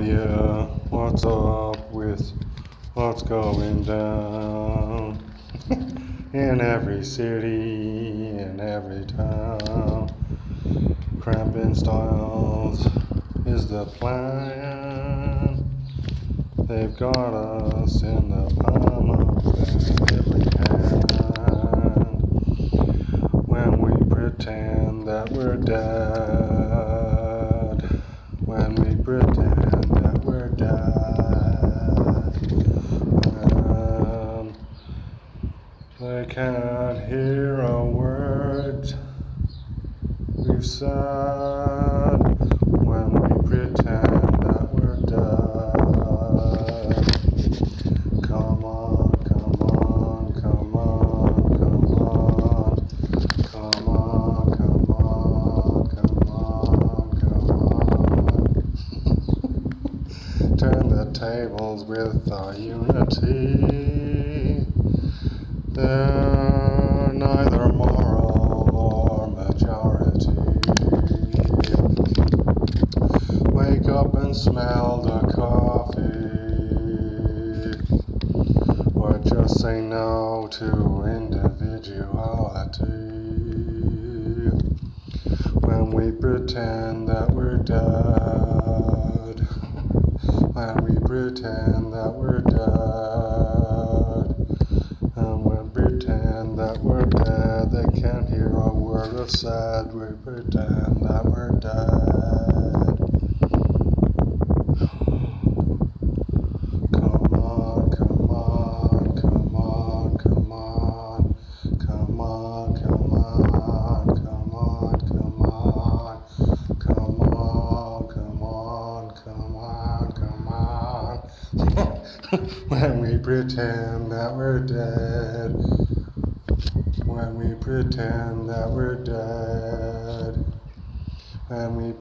yeah, what's up with what's going down in every city, in every town. Cramping styles is the plan. They've got us in the palm of every hand. When we pretend that we're dead, when we pretend that we're dead, and they can't hear a word we've said. When we pretend that we're dead, come on, come on, come on, come on, come on, come on, come on, come on. Turn the tables with our unity. They're neither moral nor majority. Wake up and smell the coffee, or just say no to individuality. When we pretend that we're dead, when we pretend that we're dead, and we pretend that we're dead, they can't hear a word of sad. We pretend that we're dead. Come on, come on, come on, come on, come on, come on, come on, come on, come on, come on, come on, come on. When we pretend that we're dead, when we pretend that we're dead, when we